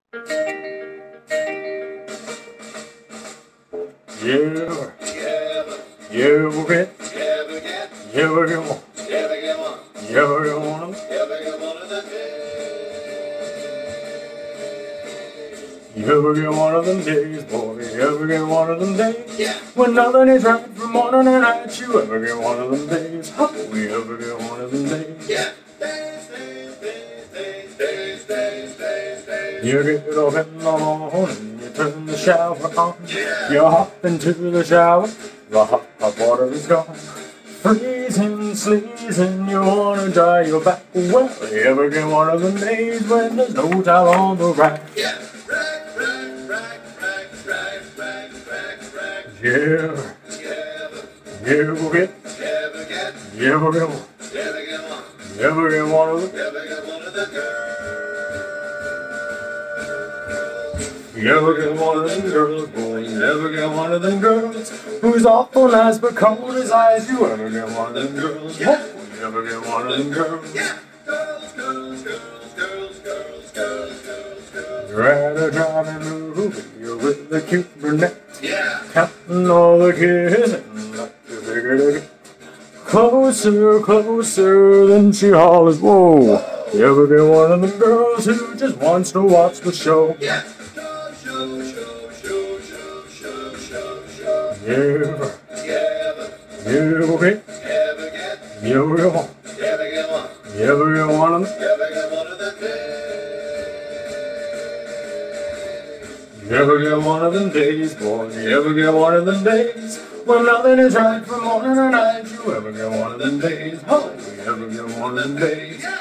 You ever get, you ever get one, you ever get one of them, you ever get one of them days, boy, you ever get one of them days, when nothing is right from morning to night, you ever get one of them days, oh, you ever get one of them days. You get up in the morning, you turn the shower on, you hop into the shower, the hot water is gone. Freezing, sleazing, you wanna dry your back. Well, you ever get one of them days when there's no towel on the rack? Yeah, you ever get, you ever get one, you ever get one of them? You ever get one of them girls, boy, you ever get one of them girls who's awful nice but cold as ice. You ever get one of them girls, boy, you ever get one of them girls. You're at a driving movie, you're with the cute brunette, counting all the kids and like you figure to get closer, closer, then she hollers, whoa. You ever get one of them girls who just wants to watch the show? You ever get, you ever get one, you ever get one of them, you ever get one of them days, boy, you ever get one of them days, when nothing is right from morning to night, you ever get one of them days, oh, you ever get one of them days.